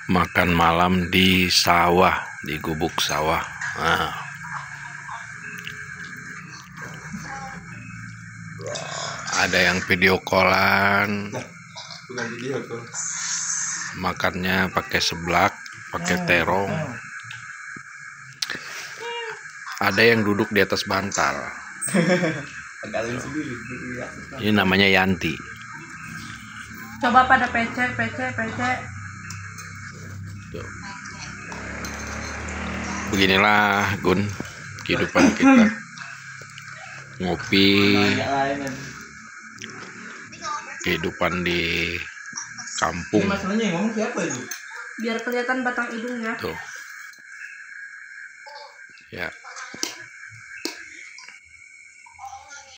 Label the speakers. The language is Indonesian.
Speaker 1: makan malam di sawah, di gubuk sawah. Nah, ada yang video callan, makannya pakai seblak, pakai terong. Ada yang duduk di atas bantal. Ini namanya Yanti.
Speaker 2: Coba pada PC.
Speaker 1: Tuh. Beginilah Gun kehidupan kita. Ngopi, kehidupan di kampung.
Speaker 3: Masalahnya yang ngomong siapa itu?
Speaker 2: Biar kelihatan batang hidungnya.
Speaker 1: Tuh. Ya.